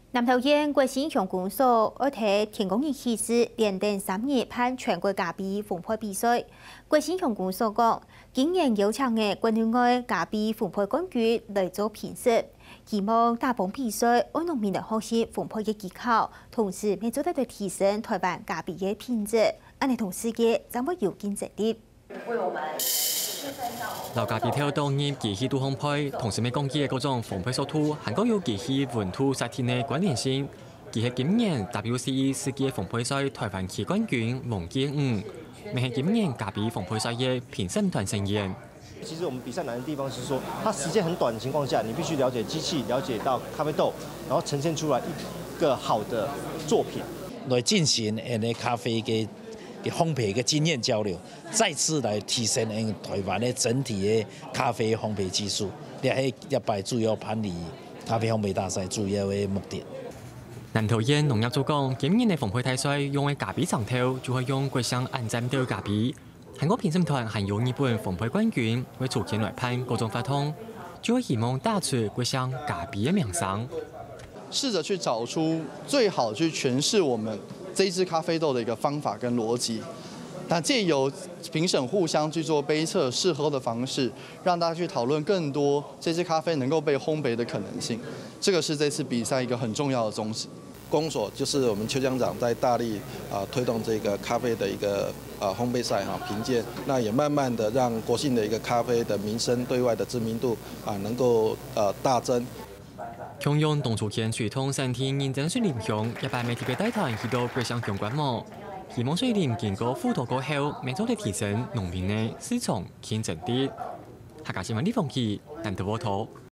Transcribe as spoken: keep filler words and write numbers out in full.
南投县国新乡公所二台天公爷起始，连登三日办全国咖啡烘焙比赛。国新乡公所讲，今年邀请嘅国内外咖啡烘焙冠军来做评审，希望大棚比赛按农民的学习烘焙嘅技巧，同时要做得到提升台湾咖啡嘅品质。安尼同世界怎么有竞争力？为我们。 老咖啡跳動業機器度烘焙，同時咪講起嘅嗰種烘焙速度，韓國有機器溫度實體嘅關聯性。佢係今年 W C E 世界烘焙賽台灣區冠軍王建武，咪係今年咖啡烘焙賽嘅評審團成員。 其實我們比賽難的地方是說，它時間很短的情況下，你必須了解機器，了解到咖啡豆，然後呈現出來一個好的作品， 來進行誒咖啡嘅。 烘焙嘅經驗交流，再次來提升台灣嘅整體嘅咖啡烘焙技術，呢係一擺主要辦理咖啡烘焙大賽主要嘅目的。 南投縣農業組講，今年嘅烘焙大賽用嘅咖啡長頭就係用國產安占豆咖啡。韓國評審團還有日本烘焙冠軍為促進來判各種法通，就會希望打出國產咖啡嘅名聲。 試着去找出最好去詮釋我們。 這一支咖啡豆的一個方法跟邏輯，那借由評審互相去做杯測試喝的方式，讓大家去討論更多這支咖啡能夠被烘焙的可能性。這個是這次比賽一個很重要的宗旨。 公所就是我們邱鄉長在大力啊推動這個咖啡的一個啊烘焙賽哈評鑑，那也慢慢的讓國信的一個咖啡的名聲對外的知名度啊能夠呃大增。 強用動作權傳統身體認真訓練向一般媒體嘅帶團去到國際相關網，希望水林經過輔導過後，明早嚟提升農民嘅市場競爭力。客家新聞李鳳琪，南投報道。